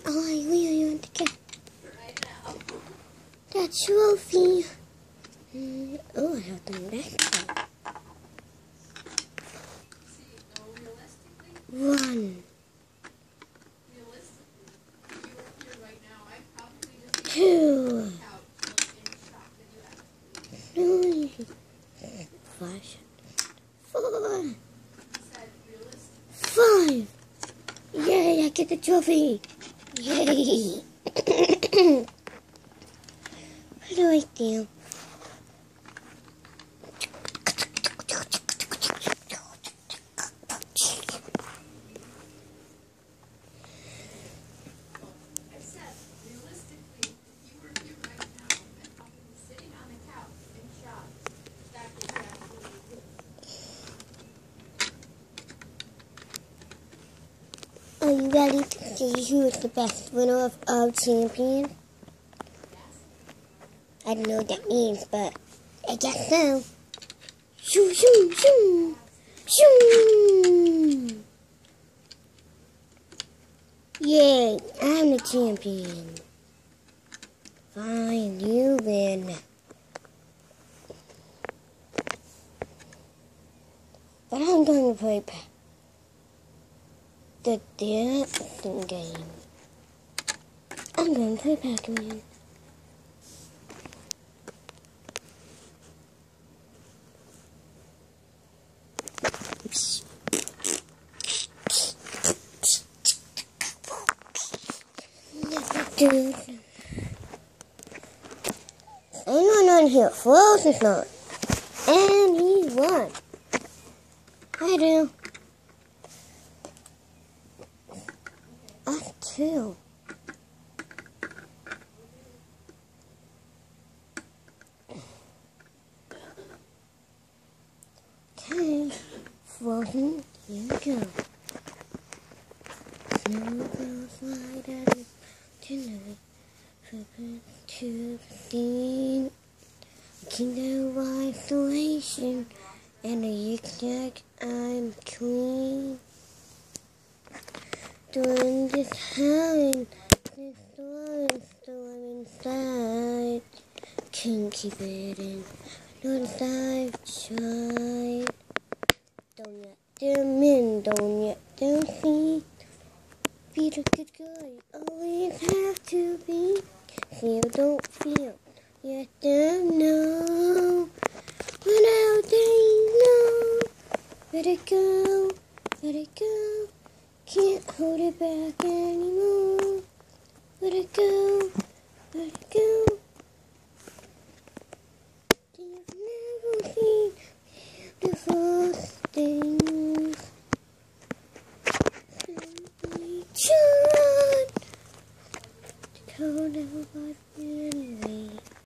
Oh, I really want to get that trophy. Oh, I have the next one. 2, 3, 4, 5. Yay, I get the trophy. Yay. What do I do? Are you ready to see who is the best winner of champion? I don't know what that means, but I guess so. Shoo, shoo, shoo, shoo. Yay, I'm the champion. Fine, you win. But I'm going to play the dancing game. I'm going to play Pac-Man. Anyone on here froze or not? And he won. I do. Us too. Okay, Frozen, here we go. Snow girls light at it tonight. Flipping to the kingdom of isolation. And a yik-yak, I'm clean. Doing this howling, this storm inside. Can't keep it in, not I've tried. Don't let them in, don't let them see. Be the good guy, you always have to be. Feel, don't feel, let them know. Without they know, let it go, let it go. Can't hold it back anymore. Let it go, let it go. You've never seen beautiful things. Simply try to hold everybody anyway.